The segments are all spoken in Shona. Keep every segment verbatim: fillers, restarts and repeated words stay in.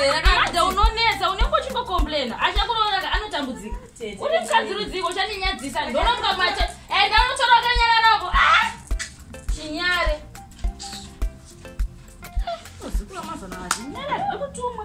zera kana unonetsa unengochimbo complain achakuona anotambudzika uri mkadzirudziko chaninyadzisa ndonomuka mache enda unotora kanyara rako ah chinyare uzikula mazana wachinyara ndikutumwa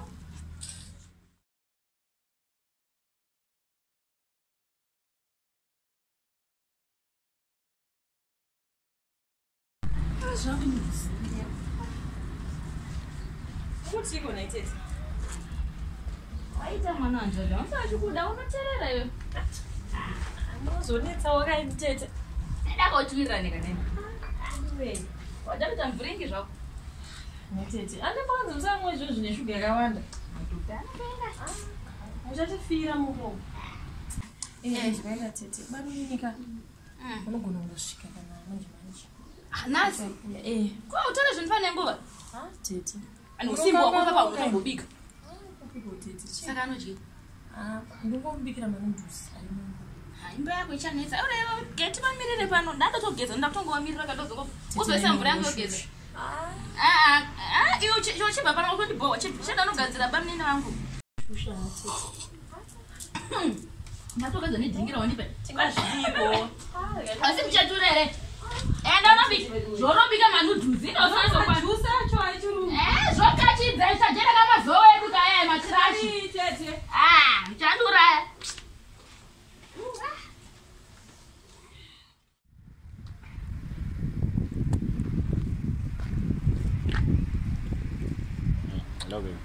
What's he going to take? Waita mwana wanje usachikuda unoterera iwe Unozonetsa wakaitete ndakautwirira nekanene iwe wadakuita mvhiringi zvako netete ane kwanza usamwe izvo zvine shuga yakawanda uchatifira muromo ine zvikaita tete barunyika unogona kungosvika kana manje manje nasi eh kwa utore zvinhu pane nguva ah tete ani usimbo wako papa unongobika tete saka anodye ah ndingomubikira manudhusi ari mungu imba yako ichanetsa ure geti pamirire pano ndatotogeza ndakutongovamirira kadozongo uzoisa mvura yangu yogeza ah ah iwe uchibva pano ukondibhowa cheda unogadzira bamnene vangu shusha tete ndatogadzira nedhingira wanipa tikazvipo asi muchaturere enda unobika zvorobika manudhusi ndozvajusa acho aichuru eh zvokachidza isajera kamazowe edu kaya matirashi tete ah muchandura Hello, baby.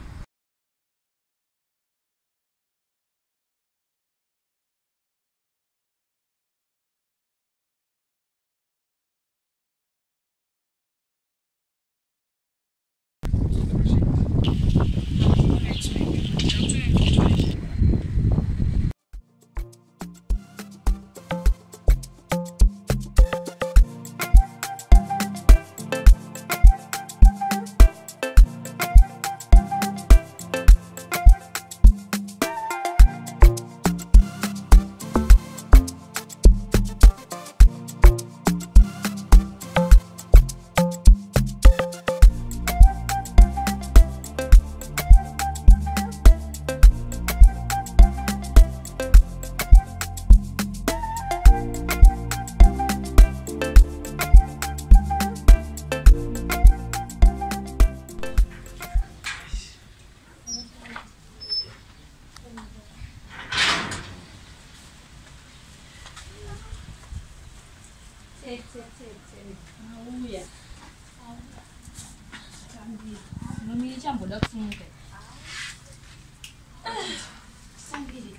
Auya. Nomiri chamboda kusimuka. Sambiri.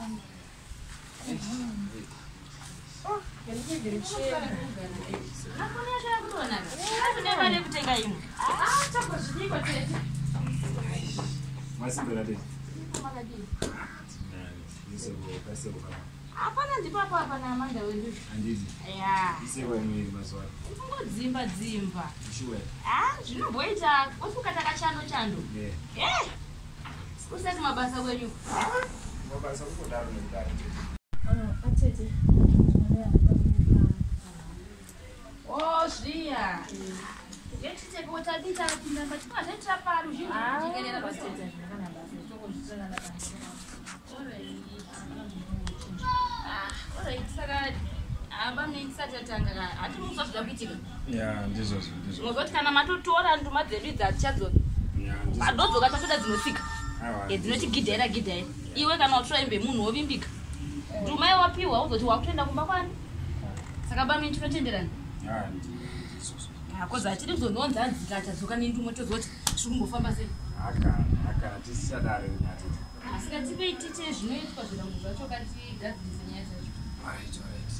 Oh, kelike giriche. Nakona shakurona. Azine mari kutenga imwe. Ah, chako zvidiko tete. Masimbera tete. Makadini. Nisebo kasebo kana. Hapana ndipo hapo hapa na Amanda wewe. Andizi. Yeah. Isebo imwe maswali. Ngodzimba dzimba. Sure. Ah, zvinomboita usukata kachando chando. Yeah. Eh. Usati mabasa wenyu. Mabasa kudaro nekudaro. ah atete Oh, zviya. Yetite kota dita pinda pachikwa zvetra paru zvinhu zvichikerera atete pasete. kana basa tokozvitsana nakanaka Ah, alright, saka aba mnengisati atanga hati muzwa zvida kuitika. Yeah, ndizo ndizo. Ngozoti kana matotora nduma dzedu idzi hatichadzoki. Yeah, ndizo. Padodzoka tachoda dzinosika. Aiwa. Edzinoti gidhaira gidhaira. Iwe kana utora imbe munhu wovimbika. Nduma yawapiwa uzoti wakutoenda kumba kwani. Saka bami tinotenderana. Ah, ndizo. Ah, koza atiri kuzononza nzika achazoka nenduma tozoti zvikumbofamba sei. Aka aka tisadare nyati. Asika tipei tite zvinoitwa zvirangu zvacho kati gadzirise nyaya dzacho. Alright, alright.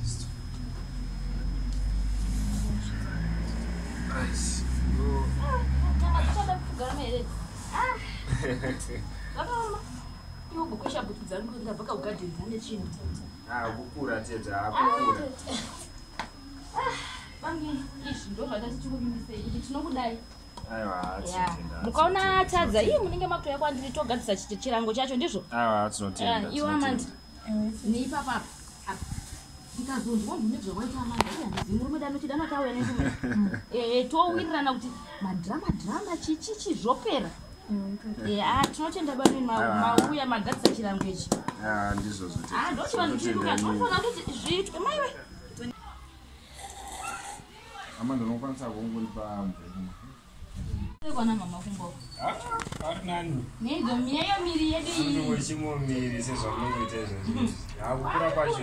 Nice. Go. Nyama dzichada kugara here. Ah. Vakaoma. Iwo bukusha butu dzangu ndabva kaugadheni dzane chinhu. Ah, kukura tete, akukura. Ah, bangi izvi ndo zvatati tikuvimbisei kuti tinokudai. Aiwa, Yeah. atitenda. Mukaona atadza ii munenge makutoya kwandiri togadzisa chirango chacho ndizvo. Aiwa, tinotenda. Iwe Amanda. Neipapa apa. Ndikazonzwa munhu nezvawaita Amanda. Iya, murume dano chidano tauya nendume. Eh, towirirana kuti madrama drama chichi chizvopera. Yeah, tinotenda bani mauya magadzira chirango ichi. Ah, ndizvozvo. Ah, ndochi vanhu zvituka. Unofana kuti zvitwe maiwe. Ama ndinokwanisa kungonipa mvura. Kwana mama kumbo. Ah, ari nani? Nego miyayo miri yedu iyi. Ndingo chimo miri sezvo mungoita izvo. Yakukura kwacho.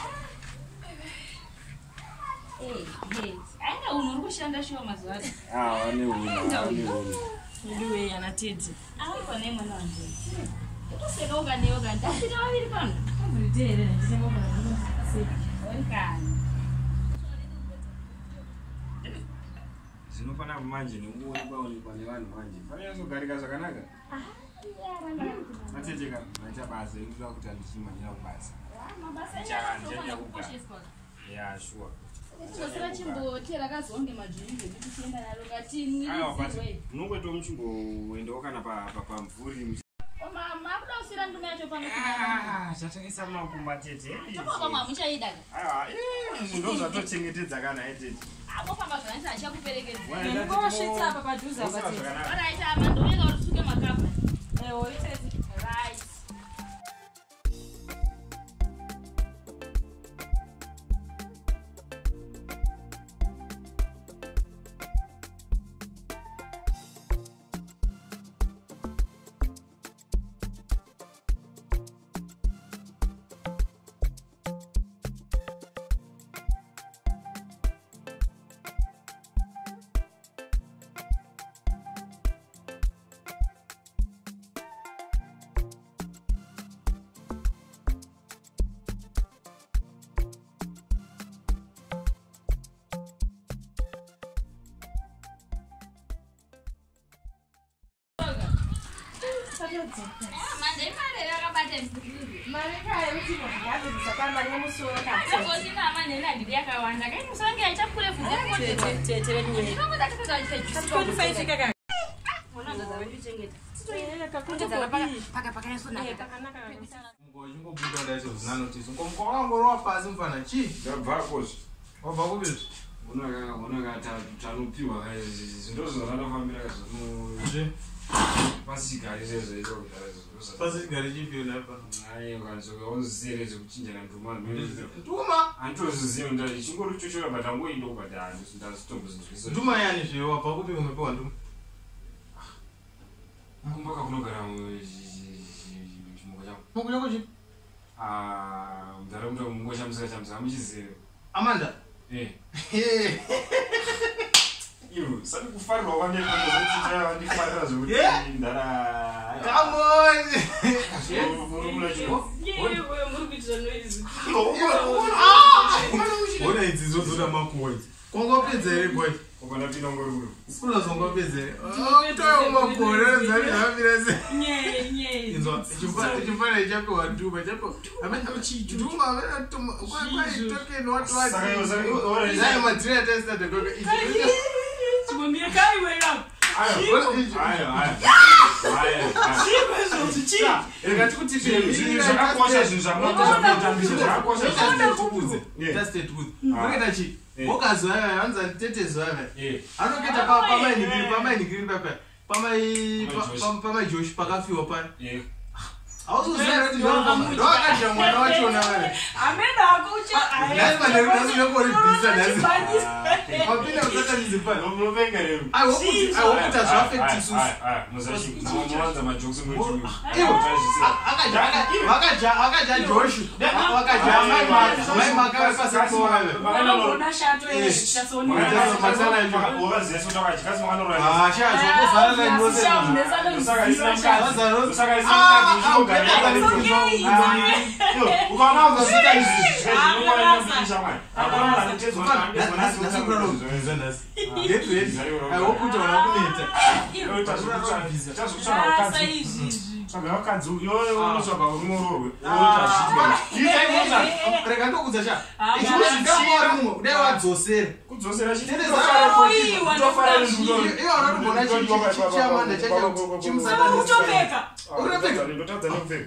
Eh, yes. Aina unhu uri kushanda shiwa mazuva ano. Ah, wane unhu, wane unhu. Ndiwe ana Tedzi. Ah, uri pane mwana wangu. Utoseka ukanewo kanti asina vaviri pano. Ndiri ndisema kana Onkani. Zvinofana manje nekuonekwa onekwa nevanhu manje. Fanira kugarika zvakanaka. Matete ka, maita basa ekuda kuti andichimanyira kubasa. Mabasa Ndichanya kubasa. Yeah, sure. Sosera chimbotera kazonge majinje kuti tienda nalo katini. Ah, but munongoita muchimboendawo kana pamvuri. Mama, akuda usira nduma yacho pano. Ah, zvatengesa makumba tete. Topa mama muchaida ka. Ah, eh, ndo zvatochengetedza kana etete. Abo pamba zvanisa achakuperekedza. Ngosvitsa apa padhuze apa Tedzi. Alright, ama ndoenda usuke makapa. Ewo Tedzi. Right. Mande mare yakabata msikilizi. Mari kaya kuti ngazi dzakamba nemusoro ka. Soko sina mane na didi yakawanda. Kai musange aichakure fuze Tete tete wewe. Kama tataka achife. Kodi faifika ka. Mwana ndo zawe kuchengeta. Titoyeka kakuta Paka paka. paka paka yesu na. Takanaka kabisa. Ngo buda ndacho zinanotiso. Ngomko wangu ro pasi mfana chi. Ndabva kozi. Wabva kubizvi. Unaka unaka tanupiwa zinto zvinofambira Zvi. pasigari zvezvo ito kudara Pasigari chipi napa. ayo kanzoka uzere zvekuchinjana nduma Nduma. anditoziziva nda chingori chochora but angoenda kubata ndazitombozvinzwisa Nduma yani zve wabva kupi umepewa nduma. kumbaka kunogara chimungo changu Mungu chako chi. ah ndaraunda mungo chamusika chamusika muchizere Amanda. eh Eh. Ivo, sani kufarwa kwanje kuzotita vandifarira zvokuti ndara Come on. Yewe muri kuitira noise. Ona idzi zodzora makwenzi. Kwangopedza ere kwai. ukona pino ngoruru Sikula zongopedza ere. Toyo makore zari hambira se. Nye nye. Inzo chimfana chimfana chako wanduba chako. Amenda chitu. Nduma amenda tuma. Kwa kwa itoke no watu wazi. saka saka ora Zai madrina testa de goga. Chimwambie kai wewe hapo. ayo ayo ayo Chimwe zote chi. Ega tikutipire zvinhu zvakakosha zvinhu zvamunotambisa zvakakosha Teste Teste tukuze. Ngoenda chi. Wakazo aya anza tetezo aya. eh Anoketa pa pama inigiri pama inigiri papa. Pama i pama Josh pakafiwa pana. eh Awuzozera kuti ndopama. Ndokadya mwana wacho na wewe. Amenda akucha. Lazima lero lazima kuri bisa lazima. Lazima. Wapinda kutaka nizipana. nomuvenga rero Ai wokuti ai wokuti azvaffect isusu. muzashi muwanza majokes mwetumi Akaja akaja akaja Josh. Akaja mai mai makawe pasi kwa wewe. Vanogona shato yeshatsoni. Ah, shazo kuzara na ndose. Saka isina mkazi. Saka Saka isina mkazi uchogara. Ukana uzasita izvi. Unokutisha mwana. Akona anotezwa na Yetu yetu. Ai wokuti wana kuneta. Saka wakadzi yo unosvaka rumororwe. Rega ndokudza cha. Ichosvika mori mumwe kudai wadzosera. Kudzosera Iyo anotogona chichiamanda chacho chimusatani. Uchopeka. Urapeka. ndotadza nekupfeka.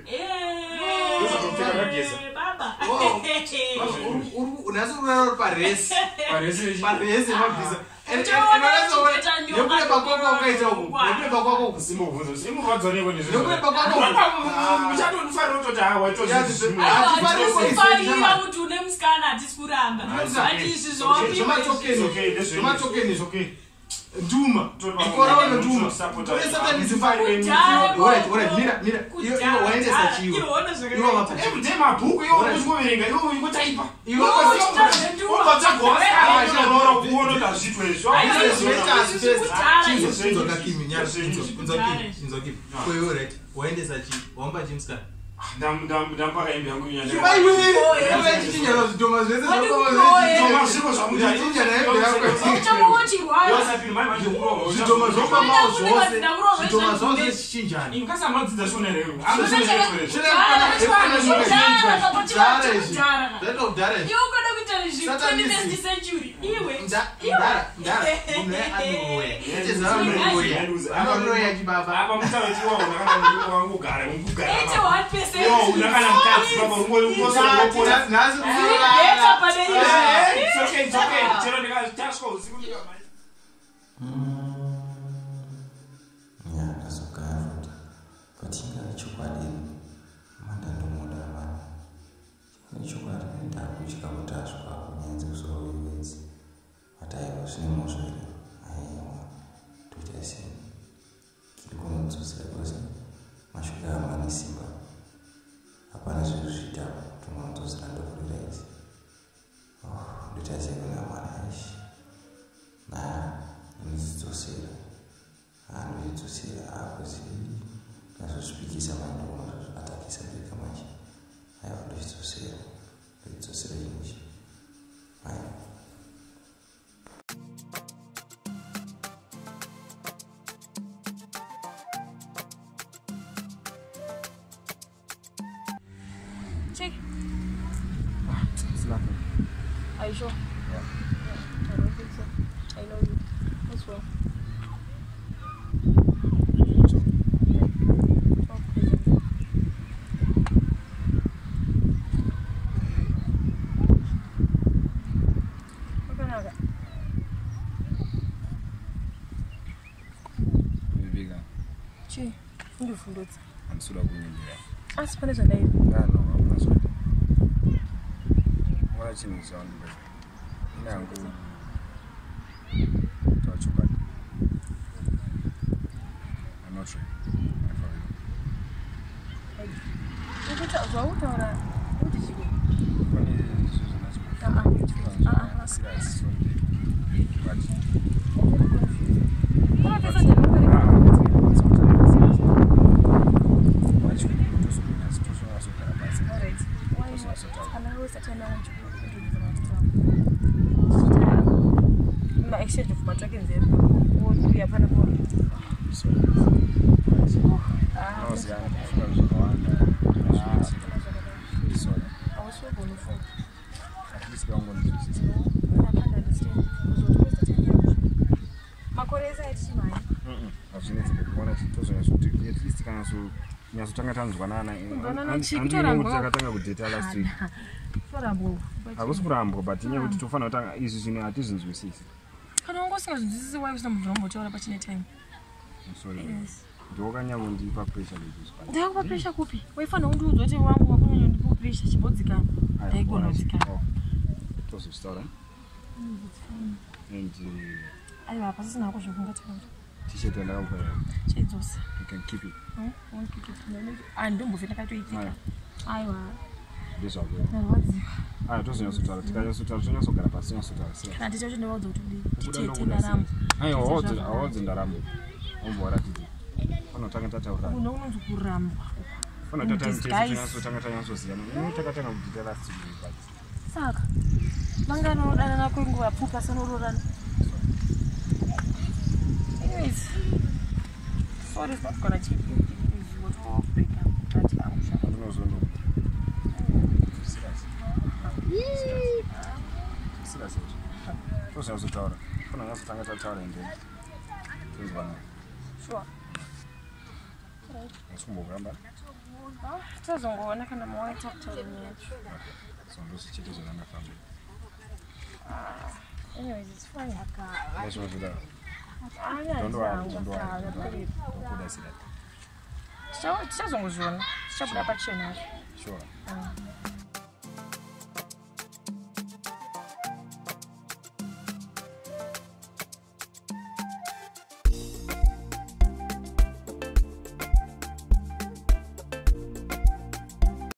Baba. Unasi kurara uri paresi. Paresi Paresi mabvisa. Yekule bakoko kaita uku. Yekule bakoko kusimo vuzo. Simu vadzone kwenye zvinhu. Yekule bakoko. Muchato unofanira kutoti hawa ito zvizimu. Atifarira kuti une musikana atikuramba. Ati izvi zvopi. Zvomatokeni. Zvomatokeni zvoke. Nduma. Ikora una nduma. Toesa tani zifari. Alright, alright. Mira, mira. Iyo iyo waendesa chiwo. Iyo mapa. Every day mabhuku iwo uzikuverenga iwo ingotaipa. Iwo ubadzagora achaora kuona kazvitwa izvo. Waendesa chi wamba chimska ndam ndam ndapaka imbi yangu nyanya chibai wewe chinyana zvitoma zvese zvitoma zviko zvamutai chinyana yako yako chamuchirwa yosapiri mai manje kuroho zvitoma zvomba mawo zvose zvitoma zvose chichinjani ingasa madzidza shona rero apa mutavechiwa unakana wangogara ungogara yo unakana mukadzi baba ungosokopora nazi beta padei it's okay it's okay chero ndikachashwa usiku ndikamai nyanda sokafuta patinga chokwadi mandando moda mama chokwadi ndaku chikamutaswa kunyanza kusowewenzi matayo sinemozvere aiwa totese kirikunonzosera kwese mashuka amane simba hapana zvinhu zvitatu tunonzosera ndofurira idzi ndotese kuna mwana ishi na inizidzosera anoidzosera akuzi nazosvipikisa mandoma atakisa mbeka manje aiwa ndoidzosera ndoidzosera chinji aiwa check. It's nothing. Are you sure? Yeah. Yeah, I don't think so. I know you. What's wrong? So, Oh, please. What can I get? Viviga, Chi, ndifundutsa. andisuda kunyindira. Asi pane zvadai. Ngano, hakuna zvadi. Wala chinhu chawandiba. Ine hangu tachokwadi. I'm not sure. I for you. Ukuta zvautaura kuti chiko. Pane zvinhu Ah ah. Ah ah. serious so but Kuna pesa ndinokupa. Alright. Why kana wewe satana wanchukua. Ma exchange of matrake nzero. Wo ya pana kwa. so I was young, I was going to so I was so going to fall. at least I'm going to do this. I can't understand. Makoreza echimai. Mm-mm. Hazvinetsi kuona tozonyatsokuti at least kana so nyasotanga tanzwanana takatanga kudheta last week Sorabo. hakusi kurambwa but inyaya kuti tofanira kutanga izvi zvinhu hatizvinzwisisi Kana ungosinganzwisisi why usina munhu unombotaura pachine time. sorry Yes. ndokanyangondipa pressure lezvi Ndakupa pressure kupi? Waifanira kundiudza kuti wangu wakunyanya ndipo pressure chibodzikana. Ndaigona kudzikana. tozozvitaura and Aiwa pasina hako zvokungataura. t-shirt yandakakupa Chaidzosa. you can keep it andimbovhe ndakatoitika. Aiwa. ndezvako Narwadziwa. aya tozonyatsotaura tikanyatsotaura tonyatsogara pasi tonyatsotaura sei Kana tichacho ndavaudza kuti titete ndaramo. aiwa hawadzi ndaramo ombowaratidza panotanga tataura Kuno unonzi kurambwa. fana tatatinyatsotanga tanyatsoziyana ino takatanga kudhita last week but Saka vanganodana kwenguva pfupi asanororana. Anyways, sorry it's not gonna change. It's what all break up. But I'm sure. ndinozondo serious tozonyatsotaura fana nyatsotanga tataura ende tozwana Sure. asikumbokuramba Tazongoona kana mawaita kutaura nyaya. so ndosichete zvakandafamba Anyways, it's fine. Let's go to that. Don't Don't worry, don't worry, don't worry. Don't put us in that. So, it's just on Zoom. Stop the action. Sure.